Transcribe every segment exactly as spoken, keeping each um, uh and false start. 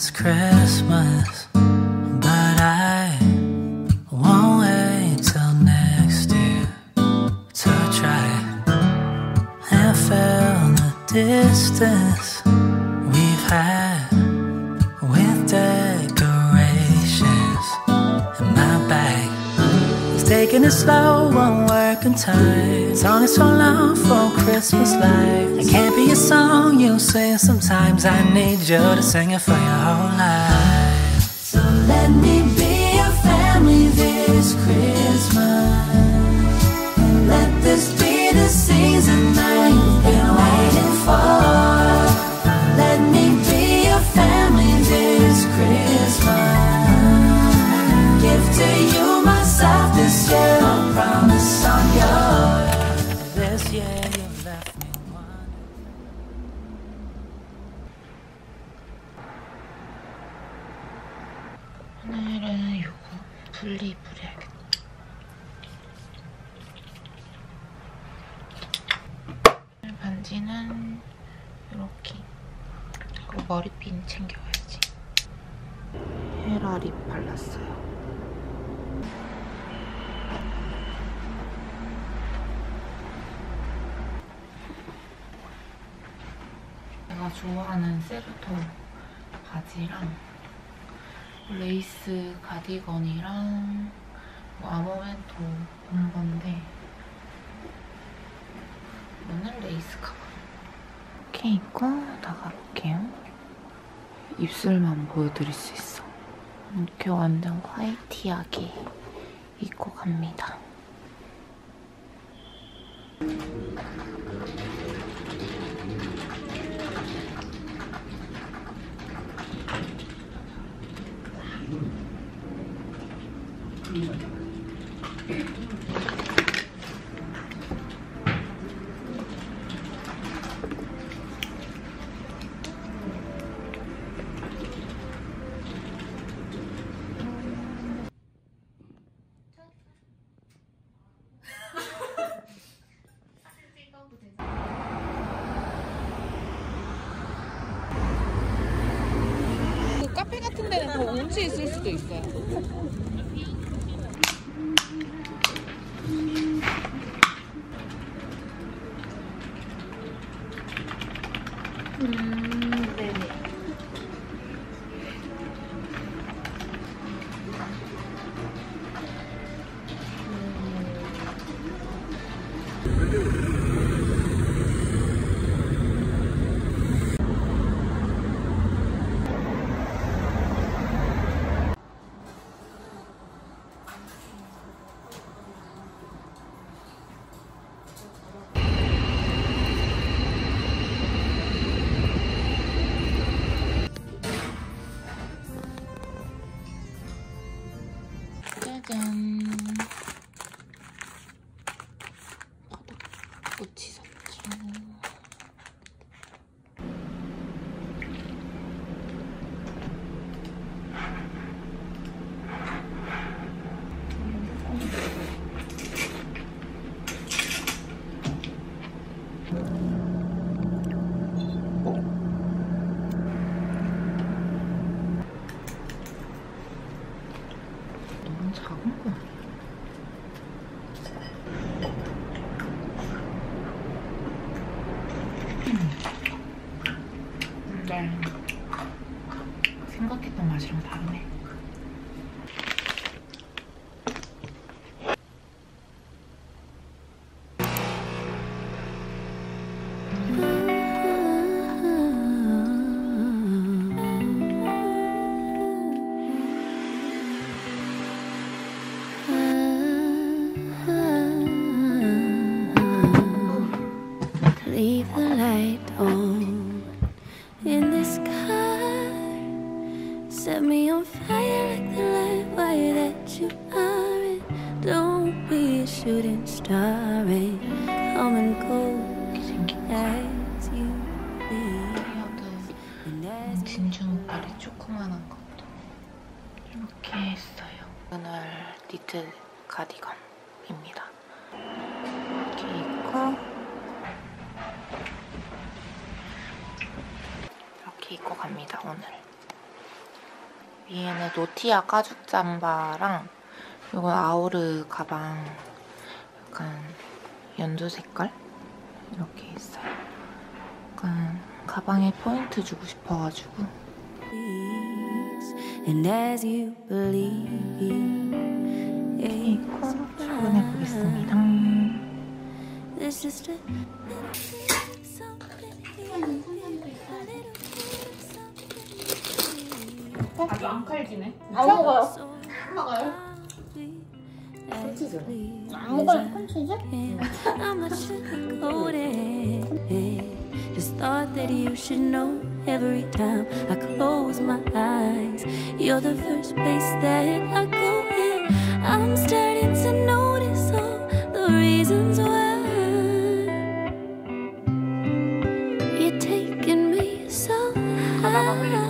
it's Christmas, but I won't wait till next year to try and fill the distance we've had with decorations in my bag. It's taking it slow, won't work on time. It's only so long for Christmas lights. It can't be a song you sing sometimes. I need you to sing it for your whole life. So let me be your family this Christmas, and let this be the season that you've been waiting for. Let me be your family this Christmas. Give to you myself this year, I promise I'm yours. This year you've left me one. 오늘은 요거 분리 뿌려야겠다. 반지는 이렇게. 그리고 머리핀 챙겨야지. 헤라 립 발랐어요. 제가 좋아하는 세르토 바지랑 레이스 가디건이랑 뭐 아모멘토 본 건데 이거는 레이스 가방. 이렇게 입고 나가볼게요. 입술만 보여드릴 수 있어. 이렇게 완전 화이티하게 입고 갑니다. 그 카페 같은 데는 더 운치 있을 수도 있어요. 음, 네네. 짜잔. 바닥꽃이 샀죠. 너무 작은 거 아니야? 네. 생각했던 맛이랑 다르네. Leave the light on in the sky. Set me on fire like the light wire that you are. And don't be a shooting star. And come and go as you please. 헤어드 진주 목걸이 조그만한 것도 이렇게 했어요. 오늘 니트 가디건입니다. 이렇게 입고 이렇게 입고 갑니다, 오늘. 위에는 노티아 가죽 잠바랑 이건 아우르 가방 약간 연두 색깔 이렇게 있어요. 약간 가방에 포인트 주고 싶어가지고. 이거 출근해보겠습니다. 아주 안 칼지네. 안 먹어요. 안 먹어요? 콘치즈. 안 먹어요. 콘치즈? Just thought that you should know every time I close my eyes. You're the first place that I go in. I'm starting to notice all the reasons why you're taking me so high.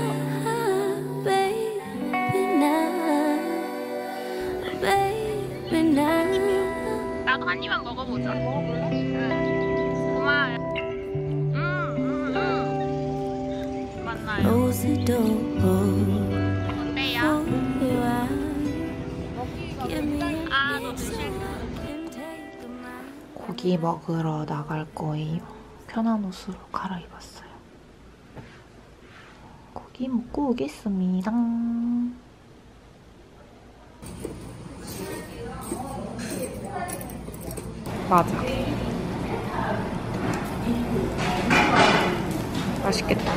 나도 한 입만 먹어보자. 먹어볼래? 응. 고마워요. 음, 음, 음. 맞나요? 어때요? 아, 너 드실 고기 먹으러 나갈 거예요. 편한 옷으로 갈아입었어요. 고기 먹고 오겠습니다. 맞아. 맛있겠다.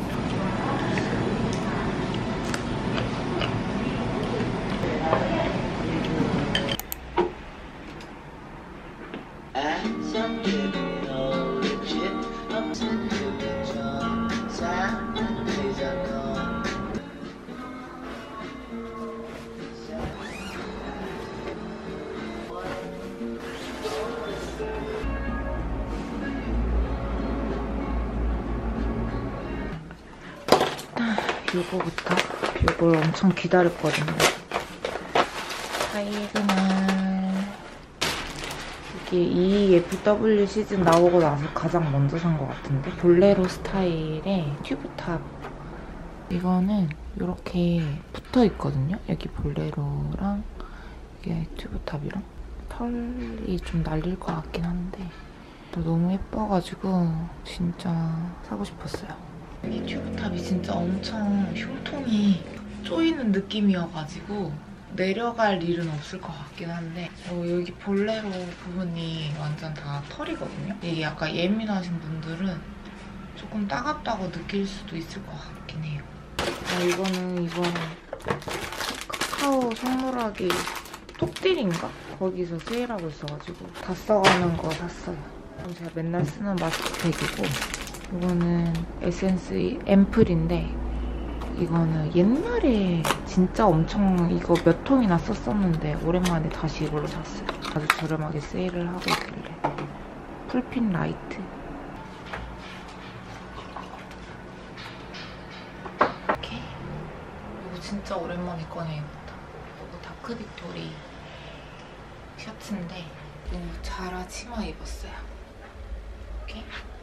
요거부터. 요걸 엄청 기다렸거든요. 다이애그널. 이게 이에프더블유 시즌 나오고 나서 가장 먼저 산 것 같은데? 볼레로 스타일의 튜브탑. 이거는 이렇게 붙어 있거든요. 여기 볼레로랑 이게 튜브탑이랑. 털이 좀 날릴 것 같긴 한데 너무 예뻐가지고 진짜 사고 싶었어요. 이 튜브탑이 진짜 엄청 흉통이 쪼이는 느낌이어가지고 내려갈 일은 없을 것 같긴 한데 어, 여기 볼레로 부분이 완전 다 털이거든요. 이게 약간 예민하신 분들은 조금 따갑다고 느낄 수도 있을 것 같긴 해요. 아, 이거는 이번에 카카오 선물하기 톡딜인가? 거기서 세일하고 있어가지고 다 써가는 거 샀어요. 제가 맨날 쓰는 마스크팩이고 이거는 에센스 앰플인데 이거는 옛날에 진짜 엄청 이거 몇 통이나 썼었는데 오랜만에 다시 이걸로 샀어요. 아주 저렴하게 세일을 하고 있길래. 풀핀 라이트. 이렇게. 이거 진짜 오랜만에 꺼내 입었다. 이거 다크 빅토리 셔츠인데 이거 자라 치마 입었어요. 이렇게.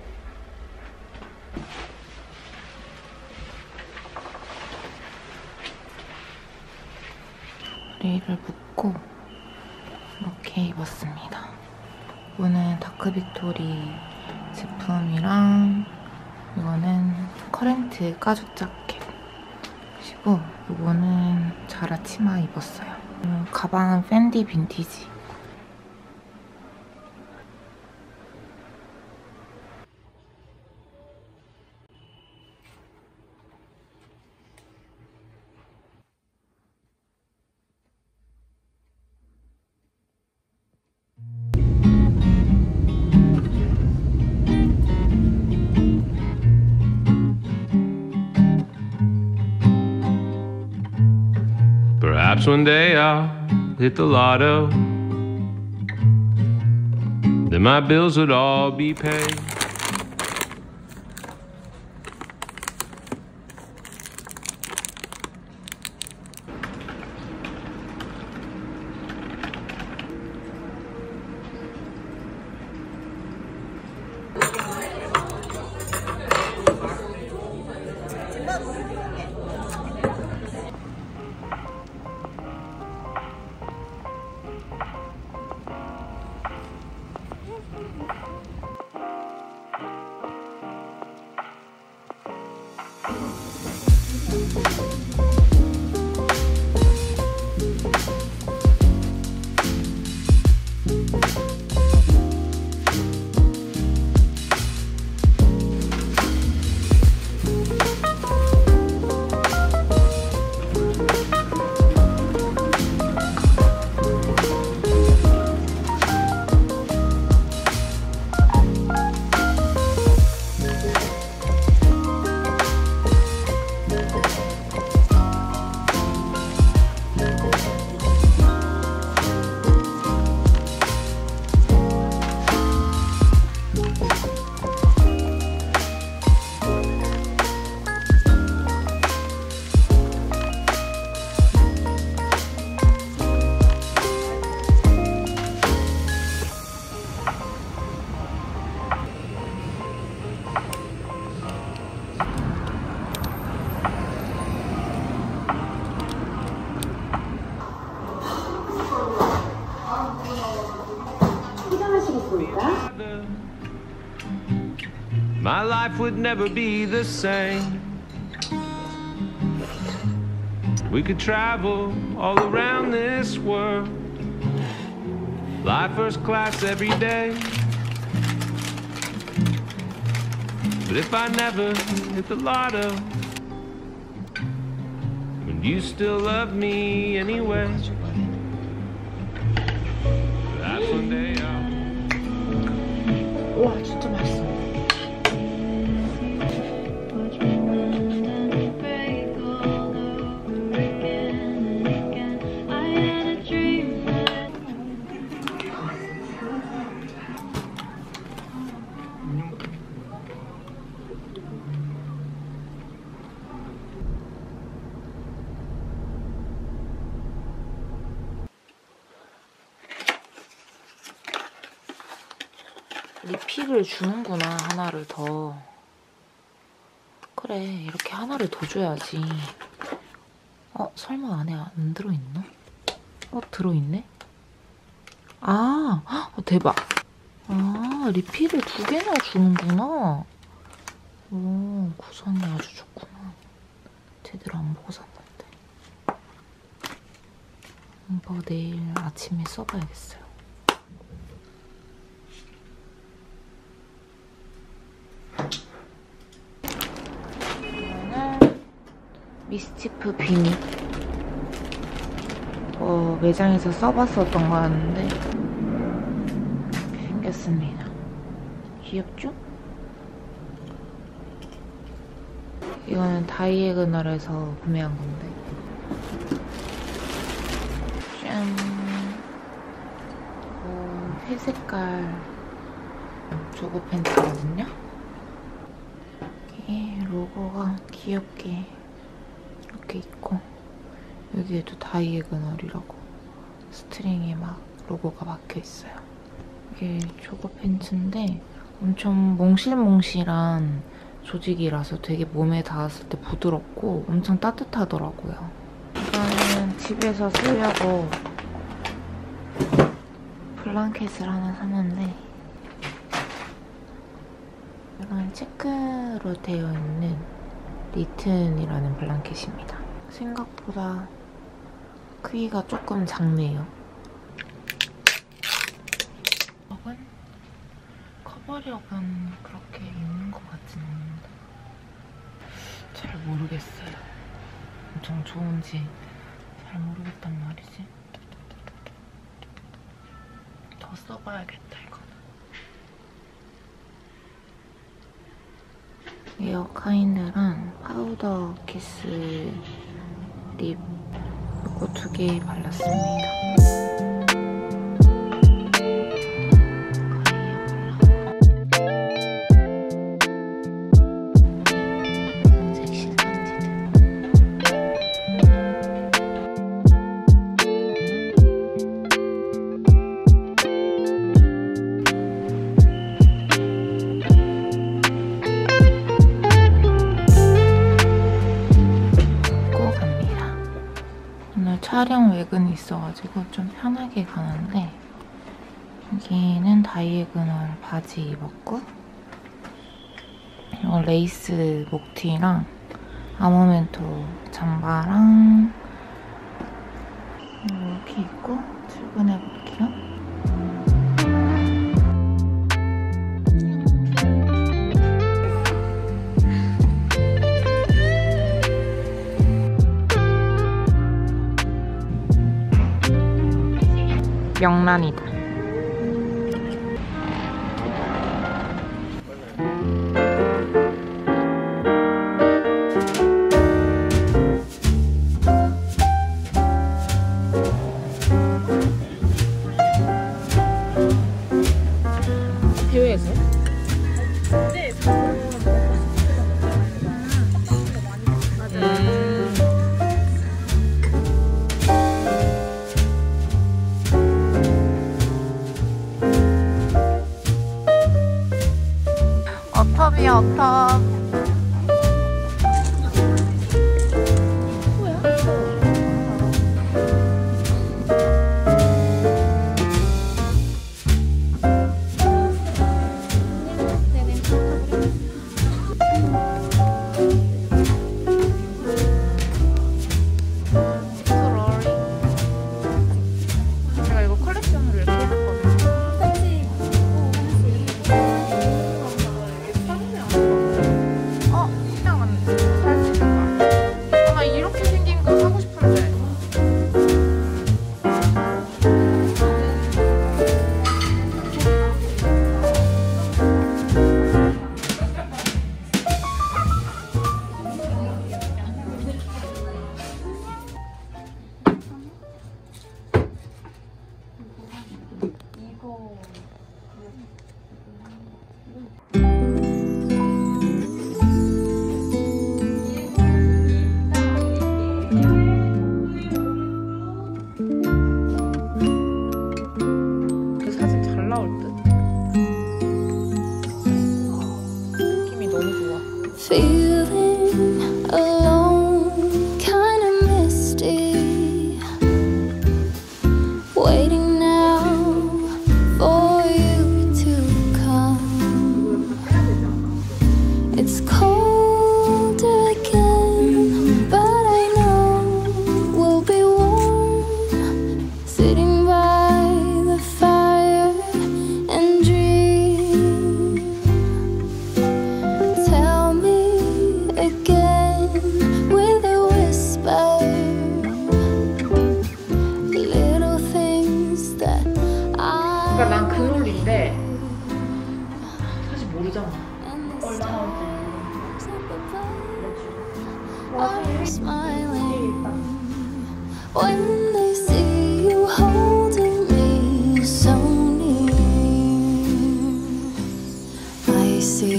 머리를 묶고 이렇게 입었습니다. 이거는 다크 빅토리 제품이랑 이거는 커렌트 가죽 자켓이고 이거는 자라 치마 입었어요. 가방은 팬디 빈티지. Perhaps one day I'll hit the lotto, then my bills would all be paid. life would never be the same. We could travel all around this world, fly first class every day. But if I never hit the lotto, would you still love me anyway? Perhaps one day I'll... 와 진짜 맛있어. 리필을 주는구나, 하나를 더. 그래, 이렇게 하나를 더 줘야지. 어, 설마 안에 안 들어있나? 어, 들어있네? 아, 어, 대박. 아, 리필을 두 개나 주는구나. 오, 구성이 아주 좋구나. 제대로 안 보고 샀는데. 이거 내일 아침에 써봐야겠어요. 미스치프 비니. 어, 매장에서 써봤었던 거였는데 이렇게 생겼습니다. 귀엽죠? 이거는 다이애그널에서 구매한 건데. 짠. 어, 회색깔 조거 팬츠거든요. 이게 로고가 귀엽게 이렇게 있고, 여기에도 다이애그널이라고 스트링에 막 로고가 박혀있어요. 이게 조거 팬츠인데 엄청 몽실몽실한 조직이라서 되게 몸에 닿았을 때 부드럽고 엄청 따뜻하더라고요. 이거는 집에서 쓰려고 블랑켓을 하나 샀는데, 이건 체크로 되어 있는 리튼이라는 블랑켓입니다. 생각보다 크기가 조금 작네요. 커버력은, 커버력은 그렇게 있는 것 같진 않는데 잘 모르겠어요. 엄청 좋은지 잘 모르겠단 말이지. 더 써봐야겠다, 이거는. 에어 카인드랑 파우더 키스 립 이거 두 개 발랐습니다. 촬영 외근이 있어가지고 좀 편하게 가는데, 여기는 다이애그널 바지 입었고, 이거 레이스 목티랑 아모멘토 잠바랑 이렇게 입고 출근해볼게요. 명란이다. 해외에서? 네, 어텀이야, 어텀. feeling alone, kinda misty, waiting now for you to come. It's colder again, but I know we'll be warm, sitting by the fire and dream. Tell me again with a whisper, little things that I. 그러니까 난 그 롤인데 사실 모르잖아. are smiling when they see you holding me so near. I see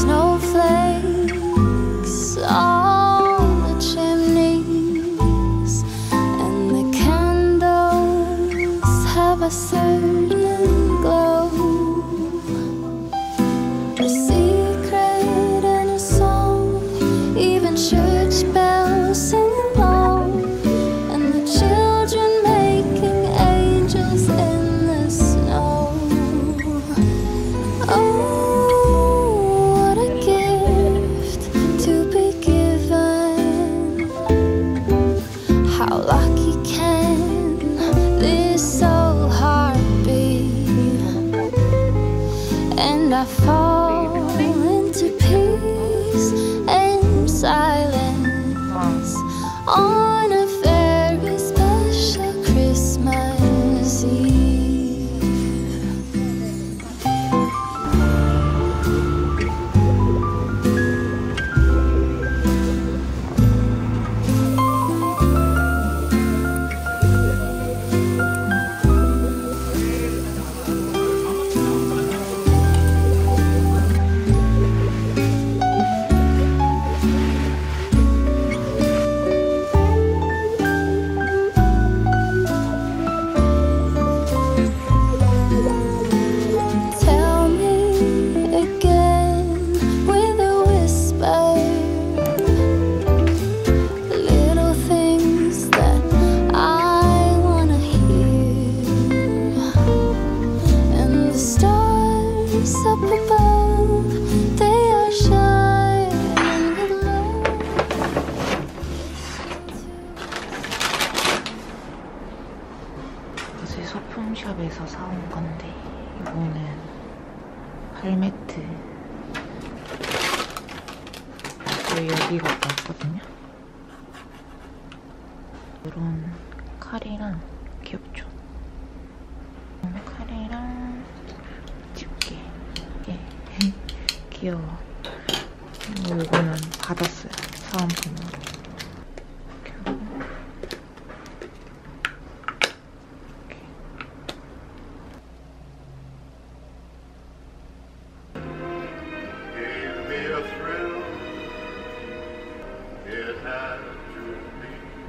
snowflakes on the chimneys, and the candles have a certain glow, a secret and a song, even church bells sing along, and the children making angels in the snow. Oh, what a gift to be given. How lucky can this old heart be? And I fall into peace and silence on a very special Christmas Eve. Tell me again with a whisper, little things that I wanna hear. And the stars up above, they are shining with love. 어제 소품샵에서 사온 건데 이거는 팔매트. 저희 여기 갔다 왔거든요. 이런 칼이랑 귀엽죠? 이런 칼이랑 집게. 예. 귀여워. 그리고 이거는 받았어요. 사은품으로. 이렇게 하고. Gave me a thrill. It had to be.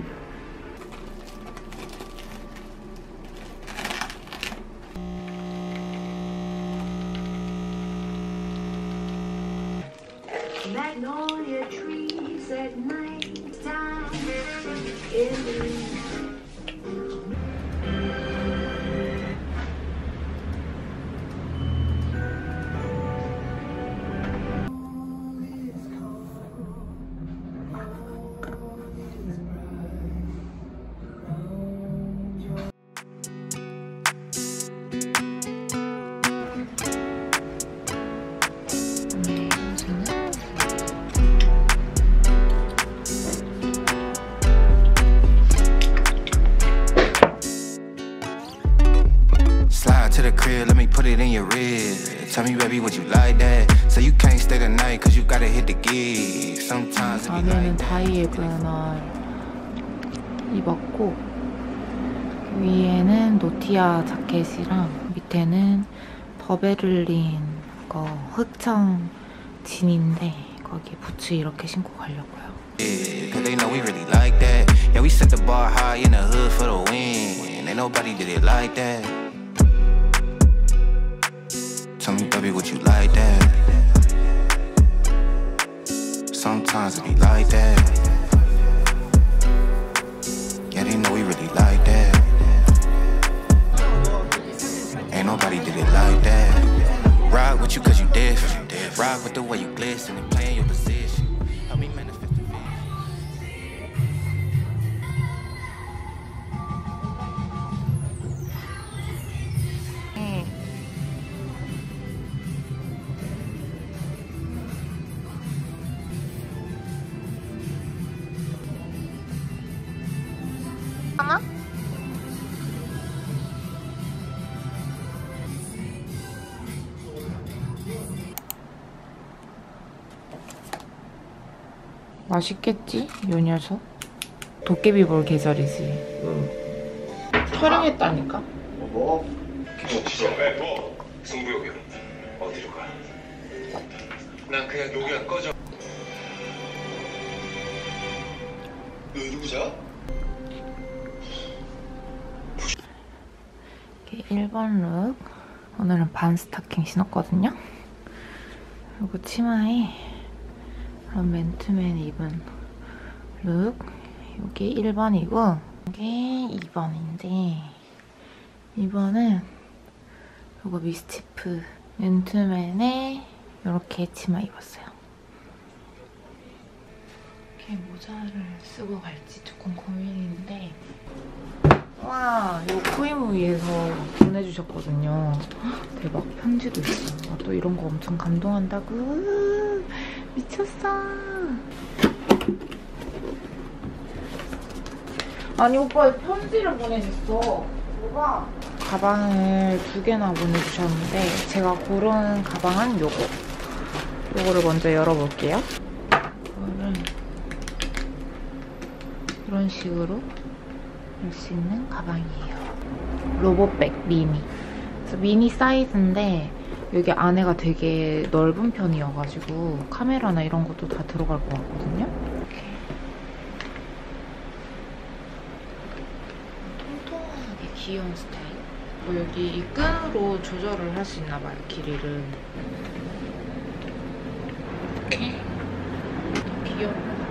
Magnolia trees at night time in the Slide to the crib, let me put it in your rib. Tell me, baby, would you like that? So you can't stay the night, cause you gotta hit the gig. Sometimes it be 안에는 like 다이애고널 입었고 위에는 노티아 자켓이랑 밑에는 더베를린 거 흑청 진인데 거기에 부츠 이렇게 신고 가려고요. yeah, cause they know we really like that. Yeah, we set the bar high in the hood for the win. Ain't nobody did it like that. Tell me, baby, would you like that? sometimes it be like that. Yeah, they know we really like that. Ain't nobody did it like that. Ride with you cause you different. Ride with the way you glisten and playing your position. Help me manifest the vision. 하나? 맛있겠지? 요 녀석? 도깨비 볼 계절이지. 응. 촬영했다니까? 뭐? 어디서? 뭐? 승부욕이야. 어디로 가? 난 그냥 여기가 꺼져. 너 누구자? 일 번 룩. 오늘은 반 스타킹 신었거든요? 그리고 치마에 그런 맨투맨 입은 룩. 이게 일 번이고 이게 이 번인데 이 번은 이거 미스치프 맨투맨에 이렇게 치마 입었어요. 이렇게 모자를 쓰고 갈지 조금 고민인데 와, 이거 코이무이에서 보내주셨거든요. 대박, 편지도 있어. 나 또 이런 거 엄청 감동한다고. 미쳤어. 아니, 오빠 편지를 보내줬어. 뭐가? 가방을 두 개나 보내주셨는데 제가 고른 가방은 요거. 요거를 먼저 열어볼게요. 이거를 이런 식으로 할 수 있는 가방이에요. 로봇백 미니. 그래서 미니 사이즈인데 여기 안에가 되게 넓은 편이어가지고 카메라나 이런 것도 다 들어갈 것 같거든요. 이렇게 통통하게 귀여운 스타일. 어, 여기 이 끈으로 조절을 할 수 있나 봐요, 길이를. 이렇게 귀여운 것 같아요.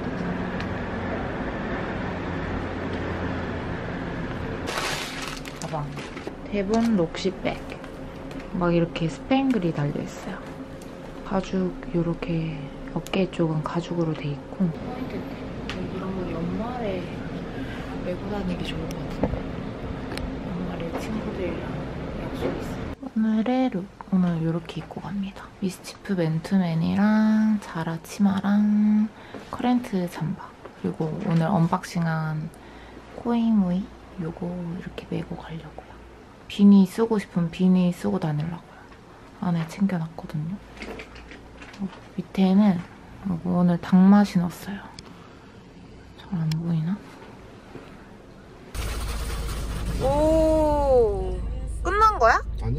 가방. 대본 록시백. 막 이렇게 스팽글이 달려있어요. 가죽, 요렇게 어깨 쪽은 가죽으로 돼 있고. 이런 거 연말에 메고 다니기 좋은 것 같은데. 연말에 친구들이랑 약속 있어요. 오늘의 룩. 오늘 이렇게 입고 갑니다. 미스치프 맨투맨이랑 자라 치마랑 커렌트 잠바. 그리고 오늘 언박싱한 코이무이 요거 이렇게 메고 가려고요. 비니 쓰고 싶으면 비니 쓰고 다니려고요. 안에 챙겨놨거든요. 어, 밑에는 오늘 닭마 신었어요. 잘 안 보이나? 오, 끝난 거야? 아니.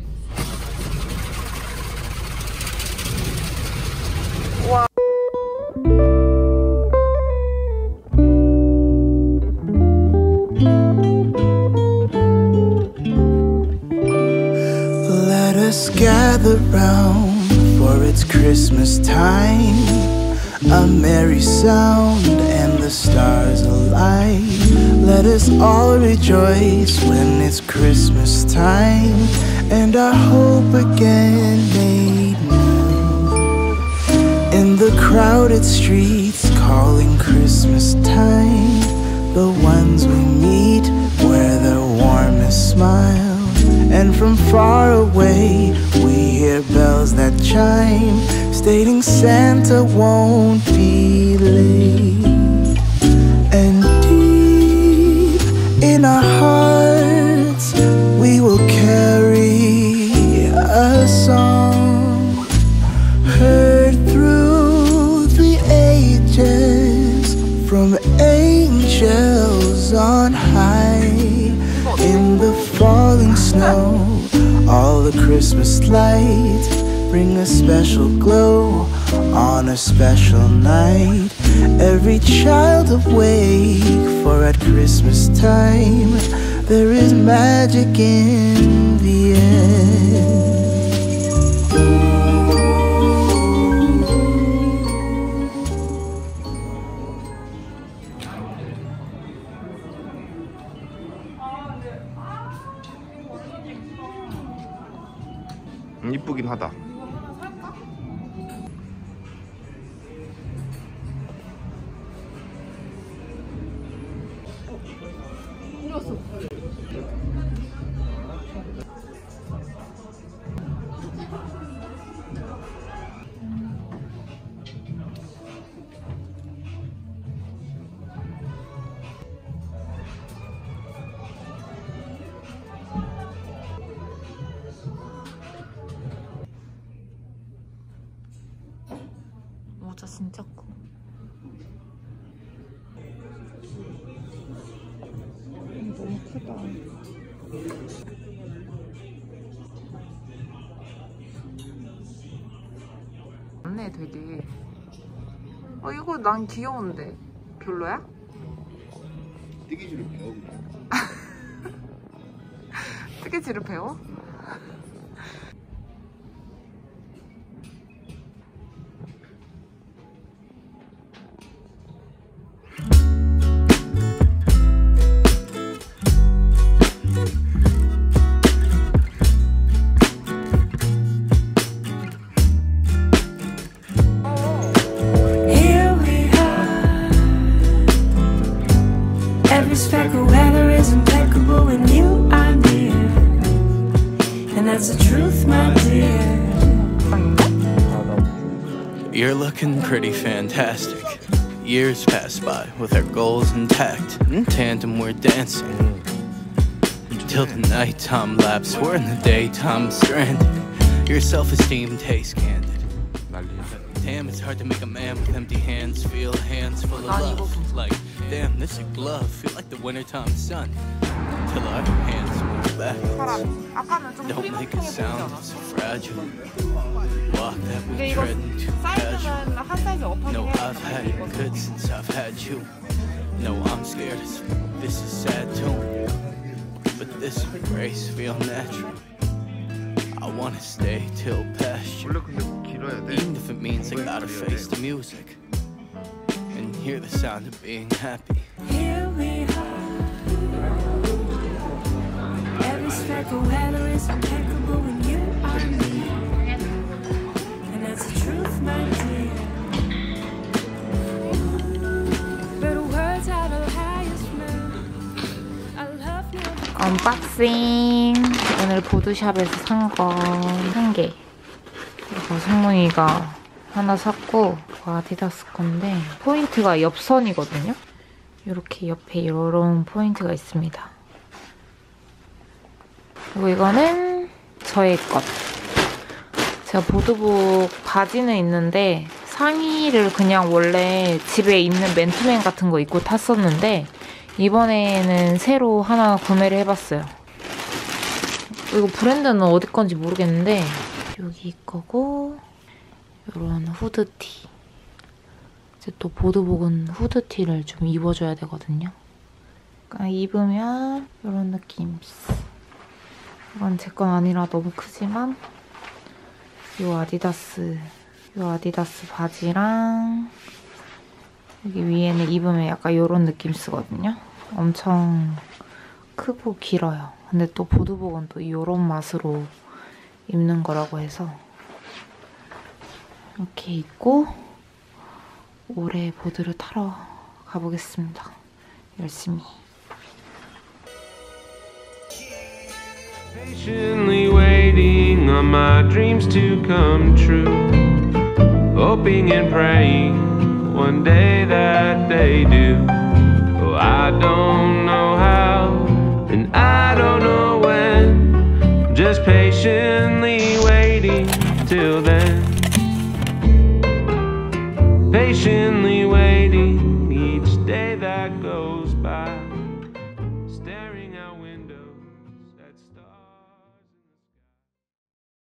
와. Gather round, for it's Christmas time. A merry sound and the stars alight. Let us all rejoice when it's Christmas time, and our hope again made new. In the crowded streets calling Christmas time, the ones we meet wear their warmest smile. And from far away we hear bells that chime, stating Santa won't be late. And deep in our hearts we will carry a song, heard through the ages from angels on high. In the falling snow, all the Christmas lights bring a special glow on a special night. Every child awake, for at Christmas time there is magic in the air. 이쁘긴 하다. 모자 진짜 커. 너무 크다. 맞네 되게. 어 이거 난 귀여운데 별로야? 뜨개질을 배워. 뜨개질을 배워? Speck of weather is impeccable when you are near, and that's the truth, my dear. You're looking pretty fantastic. Years pass by with our goals intact. In tandem we're dancing till the nighttime lapse. We're in the daytime stranded. Your self-esteem tastes candid. Damn, it's hard to make a man with empty hands feel hands full of love. Like, damn, this a glove. Feel like the wintertime sun. Till our hands move back. Don't make a sound, it's fragile. Walk that we tread too casual. No, I've had it good since I've had you. No, I'm scared as this is sad too. But this embrace feel natural. I wanna stay till past you. Even if it means I gotta face the music and hear the sound of being happy. Here we are. Every speck of weather is impeccable when you are near, and that's the truth, my dear. But words are the highest man. I love you. 언박싱. 오늘 보드샵에서 산 거 한 개. 이거 승문이가 하나 샀고 이거 아디다스 건데 포인트가 옆선이거든요. 이렇게 옆에 이런 포인트가 있습니다. 그리고 이거는 저의 것. 제가 보드북 바지는 있는데 상의를 그냥 원래 집에 있는 맨투맨 같은 거 입고 탔었는데 이번에는 새로 하나 구매를 해봤어요. 이거 브랜드는 어디 건지 모르겠는데 여기 거고 이런 후드티. 이제 또 보드북은 후드티를 좀 입어줘야 되거든요. 그러니까 입으면 이런 느낌. 이건 제 건 아니라 너무 크지만 이 아디다스 이 아디다스 바지랑 여기 위에는 입으면 약간 이런 느낌 쓰거든요. 엄청 크고 길어요. 근데 또 보드북은 또 이런 맛으로 입는 거라고 해서 이렇게 입고 올해 보드를 타러 가보겠습니다. 열심히. Patiently waiting on my dreams to come true, hoping and praying one day that they do. Oh, I don't know how and I don't know when, just patiently waiting till then. Patiently